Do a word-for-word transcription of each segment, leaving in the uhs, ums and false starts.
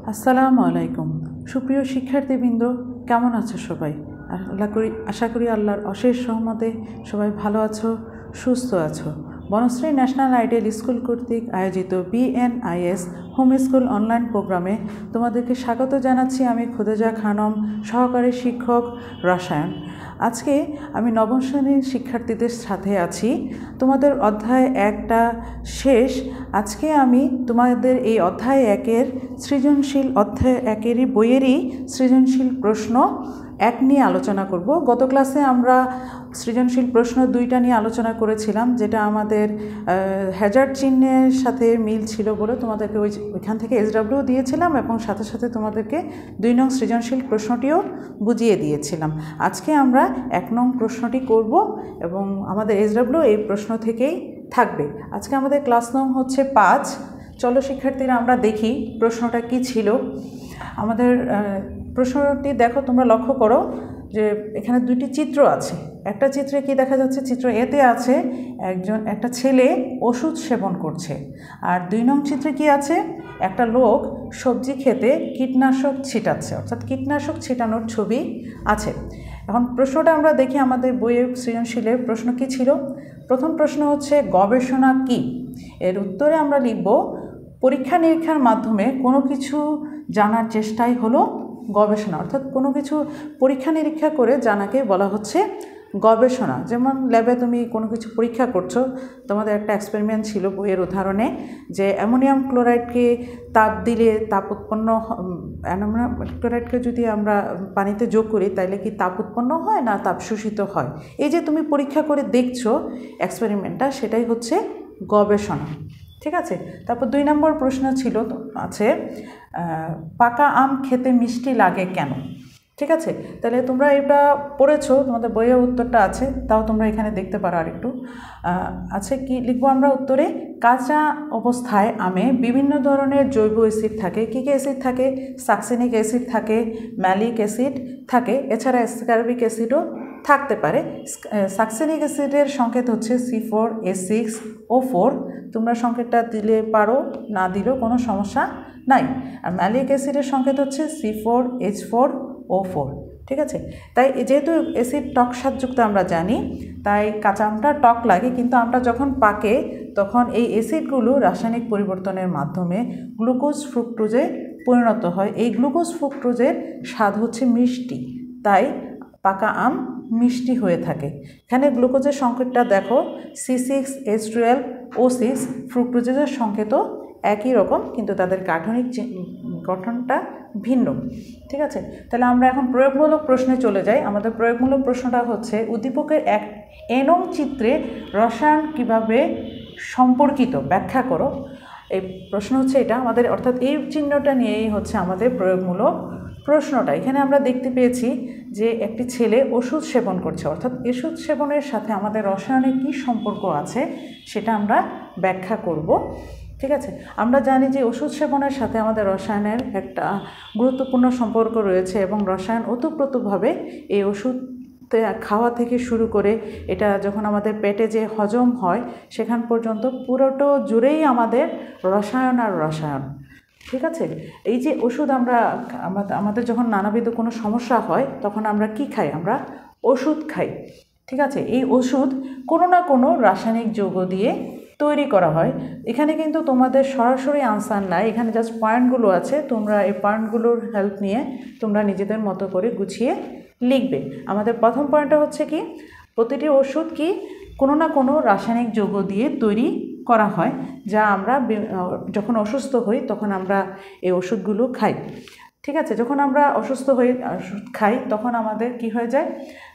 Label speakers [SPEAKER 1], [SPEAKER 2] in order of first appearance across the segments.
[SPEAKER 1] আসসালামু আলাইকুম। সুপ্রিয় শিক্ষার্থীবৃন্দ, কেমন আছো সবাই? আল্লাহ করি আশা করি আল্লাহর অশেষ রহমতে সবাই ভালো আছো, সুস্থ আছো। বনশ্রী ন্যাশনাল আইডিয়াল স্কুল কর্তৃক আয়োজিত বিএনআইএস হোম স্কুল অনলাইন প্রোগ্রামে তোমাদেরকে স্বাগত জানাচ্ছি। আমি খুদেজা খানম, সহকারী শিক্ষক রসায়ন। আজকে আমি নবম শ্রেণীর শিক্ষার্থীদের সাথে আছি। তোমাদের অধ্যায় একটা শেষ। আজকে আমি তোমাদের এই অধ্যায় একের সৃজনশীল অধ্যায় একেরই বইয়েরই সৃজনশীল প্রশ্ন এক নিয়ে আলোচনা করব। গত ক্লাসে আমরা সৃজনশীল প্রশ্ন দুইটা নিয়ে আলোচনা করেছিলাম, যেটা আমাদের হ্যাজার্ড চিহ্নের সাথে মিল ছিল বলে তোমাদেরকে ওই ওইখান থেকে এসডাব্লিউ দিয়েছিলাম এবং সাথে সাথে তোমাদেরকে দুই নং সৃজনশীল প্রশ্নটিও বুঝিয়ে দিয়েছিলাম। আজকে আমরা এক নং প্রশ্নটি করব এবং আমাদের এসডাব্লিউ এই প্রশ্ন থেকেই থাকবে। আজকে আমাদের ক্লাস নং হচ্ছে পাঁচ। চলো শিক্ষার্থীরা আমরা দেখি প্রশ্নটা কি ছিল। আমাদের প্রশ্নটি দেখো, তোমরা লক্ষ্য করো যে এখানে দুইটি চিত্র আছে। একটা চিত্রে কি দেখা যাচ্ছে? চিত্র এতে আছে একজন একটা ছেলে ওষুধ সেবন করছে, আর দুই নং চিত্রে কি আছে? একটা লোক সবজি খেতে কীটনাশক ছিটাচ্ছে, অর্থাৎ কীটনাশক ছিটানোর ছবি আছে। এখন প্রশ্নটা আমরা দেখি, আমাদের বইয়ের সৃজনশীলের প্রশ্ন কি ছিল। প্রথম প্রশ্ন হচ্ছে গবেষণা কি? এর উত্তরে আমরা লিখব পরীক্ষা নিরীক্ষার মাধ্যমে কোনো কিছু জানার চেষ্টাই হলো গবেষণা, অর্থাৎ কোনো কিছু পরীক্ষা নিরীক্ষা করে জানাকে বলা হচ্ছে গবেষণা। যেমন ল্যাবে তুমি কোনো কিছু পরীক্ষা করছো, তোমাদের একটা এক্সপেরিমেন্ট ছিল বইয়ের উদাহরণে, যে অ্যামোনিয়াম ক্লোরাইডকে তাপ দিলে তাপ উৎপন্ন, অ্যামোনিয়াম ক্লোরাইডকে যদি আমরা পানিতে যোগ করি তাহলে কি তাপ উৎপন্ন হয় না তাপ শোষিত হয়? এই যে তুমি পরীক্ষা করে দেখছো এক্সপেরিমেন্টটা, সেটাই হচ্ছে গবেষণা। ঠিক আছে। তারপর দুই নম্বর প্রশ্ন ছিল আছে পাকা আম খেতে মিষ্টি লাগে কেন? ঠিক আছে, তাহলে তোমরা এটা পড়েছো, তোমাদের বইয়ের উত্তরটা আছে, তাও তোমরা এখানে দেখতে পারো। আর একটু আছে কি লিখবো আমরা উত্তরে? কাঁচা অবস্থায় আমে বিভিন্ন ধরনের জৈব অ্যাসিড থাকে। কী কী অ্যাসিড থাকে? সাকসেনিক অ্যাসিড থাকে, ম্যালিক অ্যাসিড থাকে, এছাড়া অ্যাসকারবিক অ্যাসিডও থাকতে পারে। সাকসেনিক অ্যাসিডের সংকেত হচ্ছে C four S six O four. তোমরা সংকেতটা দিলে পারো, না দিলেও কোনো সমস্যা নাই। আর ম্যালিক অ্যাসিডের সংকেত হচ্ছে C four H four O four. ঠিক আছে, তাই যেহেতু অ্যাসিড টক স্বাদযুক্ত আমরা জানি, তাই কাঁচা আমটা টক লাগে, কিন্তু আমটা যখন পাকে তখন এই অ্যাসিডগুলো রাসায়নিক পরিবর্তনের মাধ্যমে গ্লুকোজ ফ্রুক্টোজে পরিণত হয়। এই গ্লুকোজ ফ্রুক্টোজের স্বাদ হচ্ছে মিষ্টি, তাই পাকা আম মিষ্টি হয়ে থাকে। এখানে গ্লুকোজের সংকেতটা দেখো C six H twelve O six. ফ্রুক্টোজের সংকেতও একই রকম, কিন্তু তাদের গাঠনিক গঠনটা ভিন্ন। ঠিক আছে, তাহলে আমরা এখন প্রয়োগমূলক প্রশ্নে চলে যাই। আমাদের প্রয়োগমূলক প্রশ্নটা হচ্ছে উদ্দীপকের এক এনং চিত্রে রসায়ন কিভাবে সম্পর্কিত ব্যাখ্যা করো। এই প্রশ্ন হচ্ছে এটা আমাদের, অর্থাৎ এই চিহ্নটা নিয়েই হচ্ছে আমাদের প্রয়োগমূলক প্রশ্নটা। এখানে আমরা দেখতে পেয়েছি যে একটি ছেলে ওষুধ সেবন করছে, অর্থাৎ ওষুধ সেবনের সাথে আমাদের রসায়নের কী সম্পর্ক আছে সেটা আমরা ব্যাখ্যা করব। ঠিক আছে, আমরা জানি যে ওষুধ সেবনের সাথে আমাদের রসায়নের একটা গুরুত্বপূর্ণ সম্পর্ক রয়েছে এবং রসায়ন ওতপ্রোতভাবে এই ওষুধ খাওয়া থেকে শুরু করে এটা যখন আমাদের পেটে যে হজম হয় সেখান পর্যন্ত পুরোটা জুড়েই আমাদের রসায়ন আর রসায়ন। ঠিক আছে, এই যে ওষুধ আমরা আমাদের যখন নানাবিধ কোনো সমস্যা হয় তখন আমরা কি খাই? আমরা ওষুধ খাই। ঠিক আছে, এই ওষুধ কোনো না কোনো রাসায়নিক যৌগ দিয়ে তৈরি করা হয়। এখানে কিন্তু তোমাদের সরাসরি আনসার নাই, এখানে জাস্ট পয়েন্টগুলো আছে। তোমরা এই পয়েন্টগুলোর হেল্প নিয়ে তোমরা নিজেদের মতো করে গুছিয়ে লিখবে। আমাদের প্রথম পয়েন্টটা হচ্ছে কি, প্রতিটি ওষুধ কি কোনো না কোনো রাসায়নিক যৌগ দিয়ে তৈরি করা হয়, যা আমরা যখন অসুস্থ হই তখন আমরা এই ওষুধগুলো খাই। ঠিক আছে, যখন আমরা অসুস্থ হয়ে ওষুধ খাই তখন আমাদের কি হয়ে যায়?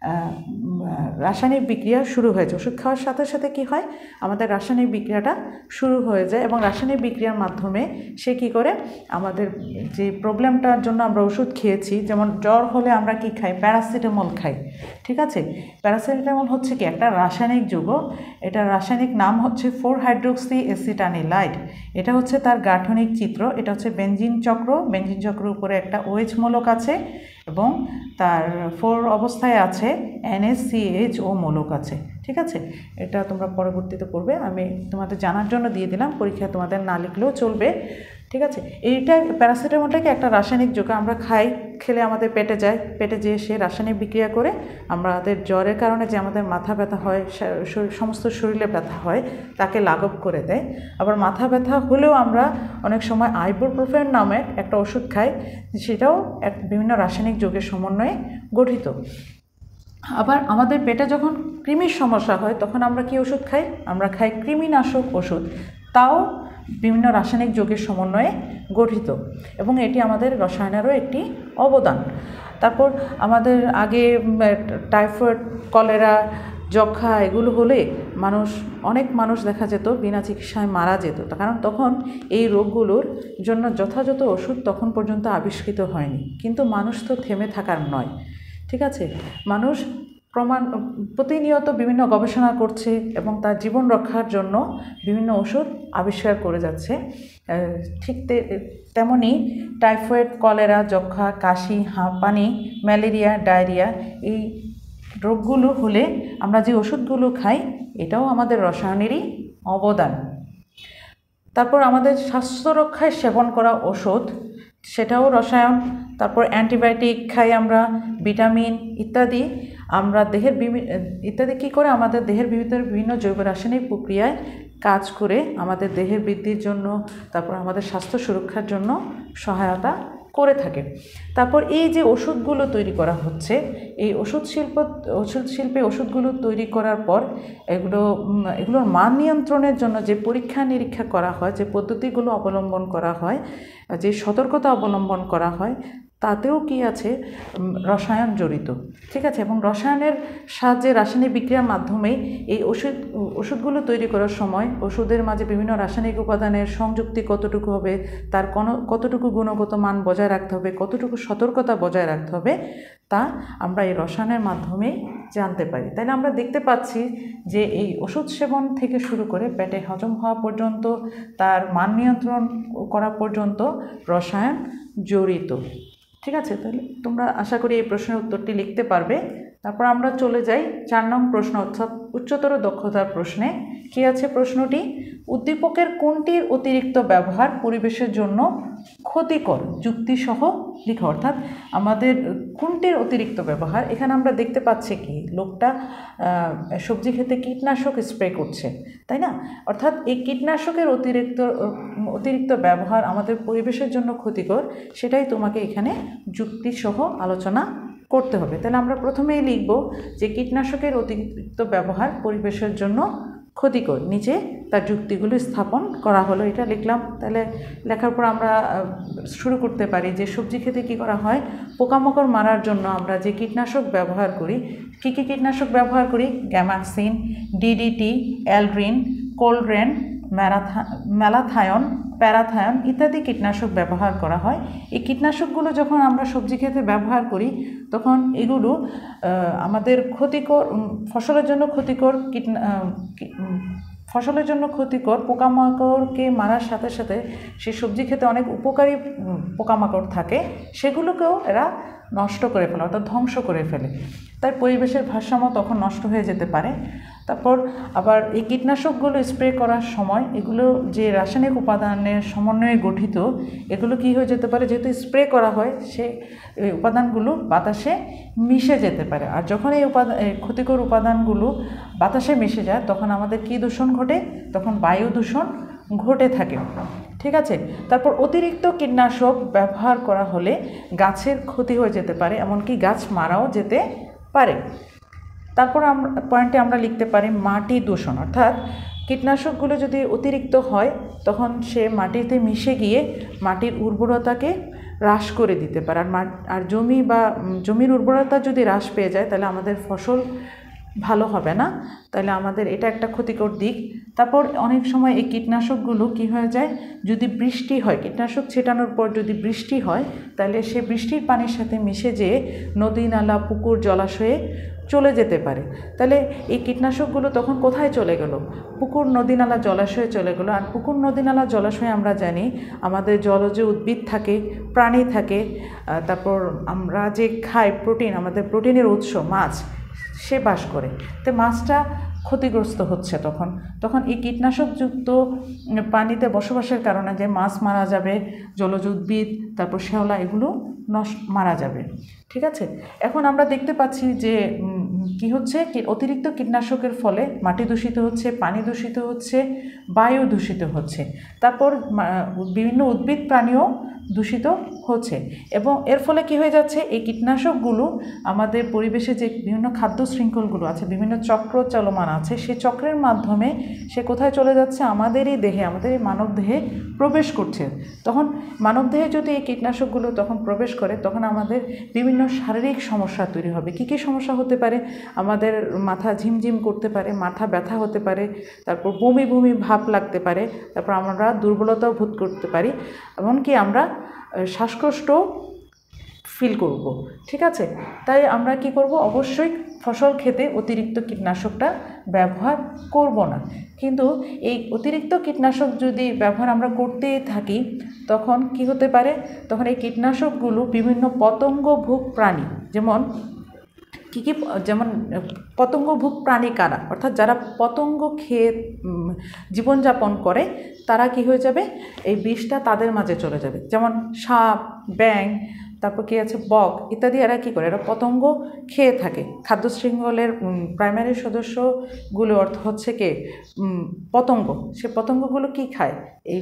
[SPEAKER 1] রাসায়নিক বিক্রিয়া শুরু হয়ে যায়। ওষুধ খাওয়ার সাথে সাথে কি হয়? আমাদের রাসায়নিক বিক্রিয়াটা শুরু হয়ে যায় এবং রাসায়নিক বিক্রিয়ার মাধ্যমে সে কি করে আমাদের যে প্রবলেমটার জন্য আমরা ওষুধ খেয়েছি, যেমন জ্বর হলে আমরা কি খাই? প্যারাসিটামল খাই। ঠিক আছে, প্যারাসিটামল হচ্ছে কি একটা রাসায়নিক যৌগ। এটা রাসায়নিক নাম হচ্ছে ফোর হাইড্রোক্সি অ্যাসিটানিলাইড। এটা হচ্ছে তার গাঠনিক চিত্র। এটা হচ্ছে বেনজিন চক্র। বেনজিন চক্রের উপরে একটা ওএইচ মূলক আছে এবং তার ফোর অবস্থায় আছে এনএসসিএইচও মূলক আছে। ঠিক আছে, এটা তোমরা পরবর্তীতে পড়বে, আমি তোমাদের জানার জন্য দিয়ে দিলাম, পরীক্ষায় তোমাদের না লিখলেও চলবে। ঠিক আছে। এইটা প্যারাসিটামলটাকে একটা রাসায়নিক যোগ, আমরা খাই, খেলে আমাদের পেটে যায়, পেটে যেয়ে সে রাসায়নিক বিক্রিয়া করে আমাদের জ্বরের কারণে যে আমাদের মাথা ব্যথা হয়, সমস্ত শরীরে ব্যথা হয় তাকে লাঘব করে দেয়। আবার মাথা ব্যথা হলেও আমরা অনেক সময় আইবুপ্রোফেন নামে একটা ওষুধ খাই, সেটাও এক বিভিন্ন রাসায়নিক যোগের সমন্বয়ে গঠিত। আবার আমাদের পেটে যখন কৃমির সমস্যা হয় তখন আমরা কি ওষুধ খাই? আমরা খাই কৃমিনাশক ওষুধ, তাও বিভিন্ন রাসায়নিক যোগের সমন্বয়ে গঠিত, এবং এটি আমাদের রসায়নেরও একটি অবদান। তারপর আমাদের আগে টাইফয়েড, কলেরা, যক্ষা এগুলো হলে মানুষ অনেক মানুষ দেখা যেত বিনা চিকিৎসায় মারা যেত, কারণ তখন এই রোগগুলোর জন্য যথাযথ ওষুধ তখন পর্যন্ত আবিষ্কৃত হয়নি। কিন্তু মানুষ তো থেমে থাকার নয়, ঠিক আছে। মানুষ প্রমাণ প্রতিনিয়ত বিভিন্ন গবেষণা করছে এবং তার জীবন রক্ষার জন্য বিভিন্ন ওষুধ আবিষ্কার করে যাচ্ছে। ঠিক তেমনি টাইফয়েড, কলেরা, যক্ষা, কাশি, হাঁপানি, ম্যালেরিয়া, ডায়রিয়া এই রোগগুলো হলে আমরা যে ওষুধগুলো খাই এটাও আমাদের রসায়নেরই অবদান। তারপর আমাদের স্বাস্থ্য রক্ষায় সেবন করা ওষুধ, সেটাও রসায়ন। তারপর অ্যান্টিবায়োটিক খাই আমরা, ভিটামিন ইত্যাদি আমরা দেহের বিভিন্ন ইত্যাদি কী করে আমাদের দেহের ভিতরে বিভিন্ন জৈব রাসায়নিক প্রক্রিয়ায় কাজ করে আমাদের দেহের বৃদ্ধির জন্য, তারপর আমাদের স্বাস্থ্য সুরক্ষার জন্য সহায়তা করে থাকে। তারপর এই যে ওষুধগুলো তৈরি করা হচ্ছে, এই ওষুধ শিল্প ওষুধ শিল্পে ওষুধগুলো তৈরি করার পর এগুলো এগুলোর মান নিয়ন্ত্রণের জন্য যে পরীক্ষা নিরীক্ষা করা হয়, যে পদ্ধতিগুলো অবলম্বন করা হয়, যে সতর্কতা অবলম্বন করা হয়, তাতেও কি আছে রসায়ন জড়িত, ঠিক আছে। এবং রসায়নের সাহায্যে রাসায়নিক বিক্রিয়ার মাধ্যমেই এই ওষুধ ওষুধগুলো তৈরি করার সময় ওষুধের মাঝে বিভিন্ন রাসায়নিক উপাদানের সংযুক্তি কতটুকু হবে, তার কোনো কতটুকু গুণগত মান বজায় রাখতে হবে, কতটুকু সতর্কতা বজায় রাখতে হবে, তা আমরা এই রসায়নের মাধ্যমেই জানতে পারি। তাইলে আমরা দেখতে পাচ্ছি যে এই ওষুধ সেবন থেকে শুরু করে পেটে হজম হওয়া পর্যন্ত, তার মান নিয়ন্ত্রণ করা পর্যন্ত রসায়ন জড়িত, ঠিক আছে। তাহলে তোমরা আশা করি এই প্রশ্নের উত্তরটি লিখতে পারবে। তারপর আমরা চলে যাই চার নং প্রশ্ন, অর্থাৎ উচ্চতর দক্ষতার প্রশ্নে। কি আছে প্রশ্নটি? উদ্দীপকের কোনটির অতিরিক্ত ব্যবহার পরিবেশের জন্য ক্ষতিকর? যুক্তিসহ লিখো। অর্থাৎ আমাদের কোনটির অতিরিক্ত ব্যবহার, এখানে আমরা দেখতে পাচ্ছি কি লোকটা সবজি খেতে কীটনাশক স্প্রে করছে, তাই না? অর্থাৎ এই কীটনাশকের অতিরিক্ত অতিরিক্ত ব্যবহার আমাদের পরিবেশের জন্য ক্ষতিকর, সেটাই তোমাকে এখানে যুক্তিসহ আলোচনা করতে হবে। তাহলে আমরা প্রথমেই লিখব যে কীটনাশকের অতিরিক্ত ব্যবহার পরিবেশের জন্য ক্ষতিকর, নিচে তার যুক্তিগুলো স্থাপন করা হলো, এটা লিখলাম। তাহলে লেখার পর আমরা শুরু করতে পারি যে সবজি খেতে কী করা হয়, পোকামাকড় মারার জন্য আমরা যে কীটনাশক ব্যবহার করি, কী কী কীটনাশক ব্যবহার করি? গ্যামাক্সিন, ডিডিটি, অ্যালড্রিন, কোলড্রেন, ম্যারাথা ম্যালাথায়ন, প্যারাথায়ন ইত্যাদি কীটনাশক ব্যবহার করা হয়। এই কীটনাশকগুলো যখন আমরা সবজি খেতে ব্যবহার করি তখন এগুলো আমাদের ক্ষতিকর, ফসলের জন্য ক্ষতিকর কীটনা ফসলের জন্য ক্ষতিকর পোকামাকড়কে মারার সাথে সাথে সেই সবজি খেতে অনেক উপকারী পোকামাকড় থাকে, সেগুলোকেও এরা নষ্ট করে ফেলে, অর্থাৎ ধ্বংস করে ফেলে। তাই পরিবেশের ভারসাম্য তখন নষ্ট হয়ে যেতে পারে। তারপর আবার এই কীটনাশকগুলো স্প্রে করার সময় এগুলো যে রাসায়নিক উপাদানের সমন্বয়ে গঠিত, এগুলো কি হয়ে যেতে পারে, যেহেতু স্প্রে করা হয় সে উপাদানগুলো বাতাসে মিশে যেতে পারে। আর যখন এই উপাদান ক্ষতিকর উপাদানগুলো বাতাসে মিশে যায় তখন আমাদের কী দূষণ ঘটে? তখন বায়ু দূষণ ঘটে থাকে, ঠিক আছে। তারপর অতিরিক্ত কীটনাশক ব্যবহার করা হলে গাছের ক্ষতি হয়ে যেতে পারে, এমনকি গাছ মারাও যেতে পারে। তারপর আমরা পয়েন্টে আমরা লিখতে পারি মাটি দূষণ, অর্থাৎ কীটনাশকগুলো যদি অতিরিক্ত হয় তখন সে মাটিতে মিশে গিয়ে মাটির উর্বরতাকে হ্রাস করে দিতে পারে। আর আর জমি বা জমির উর্বরতা যদি হ্রাস পেয়ে যায় তাহলে আমাদের ফসল ভালো হবে না, তাহলে আমাদের এটা একটা ক্ষতিকর দিক। তারপর অনেক সময় এই কীটনাশকগুলো কি হয়ে যায়, যদি বৃষ্টি হয়, কীটনাশক ছেটানোর পর যদি বৃষ্টি হয় তাহলে সে বৃষ্টির পানির সাথে মিশে যেয়ে নদী, নালা, পুকুর, জলাশয়ে চলে যেতে পারে। তাহলে এই কীটনাশকগুলো তখন কোথায় চলে গেল? পুকুর, নদী, নালা, জলাশয়ে চলে গেলো। আর পুকুর, নদী, নালা, জলাশয়ে আমরা জানি আমাদের জলজ উদ্ভিদ থাকে, প্রাণী থাকে, তারপর আমরা যে খাই প্রোটিন, আমাদের প্রোটিনের উৎস মাছ, সে বাস করে। তো মাছটা ক্ষতিগ্রস্ত হচ্ছে। তখন তখন এই কীটনাশকযুক্ত পানিতে বসবাসের কারণে যে মাছ মারা যাবে, জলজ উদ্ভিদ, তারপর শ্যাওলা, এগুলো নষ্ট মারা যাবে। ঠিক আছে, এখন আমরা দেখতে পাচ্ছি যে কি হচ্ছে, অতিরিক্ত কীটনাশকের ফলে মাটি দূষিত হচ্ছে, পানি দূষিত হচ্ছে, বায়ু দূষিত হচ্ছে, তারপর বিভিন্ন উদ্ভিদ প্রাণীও দূষিত হচ্ছে। এবং এর ফলে কি হয়ে যাচ্ছে, এই কীটনাশকগুলো আমাদের পরিবেশে যে বিভিন্ন খাদ্য শৃঙ্খলগুলো আছে, বিভিন্ন চক্র চলমান আছে, সেই চক্রের মাধ্যমে সে কোথায় চলে যাচ্ছে, আমাদেরই দেহে, আমাদের এই মানব দেহে প্রবেশ করছে। তখন মানব দেহে যদি এই কীটনাশকগুলো তখন প্রবেশ করে, তখন আমাদের বিভিন্ন শারীরিক সমস্যা তৈরি হবে। কী কী সমস্যা হতে পারে? আমাদের মাথা ঝিমঝিম করতে পারে, মাথা ব্যথা হতে পারে, তারপর বমি বমি ভাব লাগতে পারে, তারপর আমরা দুর্বলতাও বোধ করতে পারি, এমনকি আমরা শ্বাসকষ্ট ফিল করব। ঠিক আছে, তাই আমরা কি করব, অবশ্যই ফসল খেতে অতিরিক্ত কীটনাশকটা ব্যবহার করব না। কিন্তু এই অতিরিক্ত কীটনাশক যদি ব্যবহার আমরা করতেই থাকি, তখন কি হতে পারে, তখন এই কীটনাশকগুলো বিভিন্ন পতঙ্গভোগ প্রাণী, যেমন কী কী, যেমন পতঙ্গভোগ প্রাণী কারা, অর্থাৎ যারা পতঙ্গ খেয়ে জীবনযাপন করে, তারা কি হয়ে যাবে, এই বিষটা তাদের মাঝে চলে যাবে। যেমন সাপ, ব্যাঙ, তারপর কি আছে বক ইত্যাদি, এরা কী করে, এরা পতঙ্গ খেয়ে থাকে। খাদ্য শৃঙ্খলের প্রাইমারি সদস্যগুলো অর্থ হচ্ছে কে, পতঙ্গ। সে পতঙ্গগুলো কি খায়, এই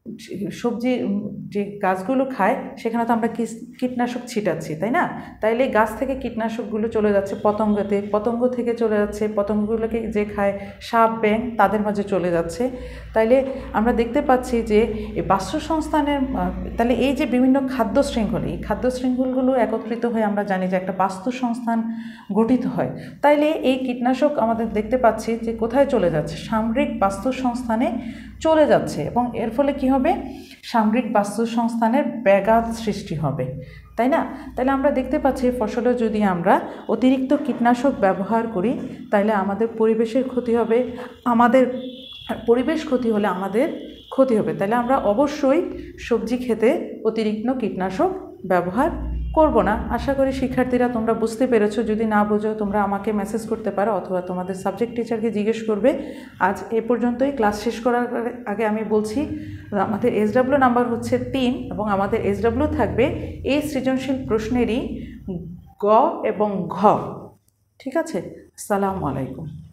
[SPEAKER 1] সবজি যে গাছগুলো খায়, সেখানে তো আমরা কীটনাশক ছিটাচ্ছি, তাই না? তাইলে গাছ থেকে কীটনাশকগুলো চলে যাচ্ছে পতঙ্গতে, পতঙ্গ থেকে চলে যাচ্ছে, পতঙ্গগুলোকে যে খায় সাপ, ব্যাঙ, তাদের মাঝে চলে যাচ্ছে। তাইলে আমরা দেখতে পাচ্ছি যে এই বাস্তুসংস্থানের, তাহলে এই যে বিভিন্ন খাদ্য শৃঙ্খল, এই খাদ্য শৃঙ্খলগুলো একত্রিত হয়ে আমরা জানি যে একটা বাস্তুসংস্থান গঠিত হয়। তাইলে এই কীটনাশক আমাদের দেখতে পাচ্ছি যে কোথায় চলে যাচ্ছে, সামগ্রিক বাস্তুসংস্থানে চলে যাচ্ছে, এবং এর ফলে কি হবে, সামগ্রিক বাস্তুসংস্থানের ব্যাঘাত সৃষ্টি হবে, তাই না? তাহলে আমরা দেখতে পাচ্ছি ফসলে যদি আমরা অতিরিক্ত কীটনাশক ব্যবহার করি, তাহলে আমাদের পরিবেশের ক্ষতি হবে, আমাদের পরিবেশ ক্ষতি হলে আমাদের ক্ষতি হবে। তাহলে আমরা অবশ্যই সবজি খেতে অতিরিক্ত কীটনাশক ব্যবহার করব না। আশা করি শিক্ষার্থীরা তোমরা বুঝতে পেরেছো। যদি না বোঝো তোমরা আমাকে মেসেজ করতে পারো, অথবা তোমাদের সাবজেক্ট টিচারকে জিজ্ঞেস করবে। আজ এ পর্যন্তই। ক্লাস শেষ করার আগে আমি বলছি, আমাদের এসডাব্লিউ নাম্বার হচ্ছে তিন, এবং আমাদের এসডাব্লিউ থাকবে এই সৃজনশীল প্রশ্নেরই গ এবং ঘ। ঠিক আছে, আসসালামু আলাইকুম।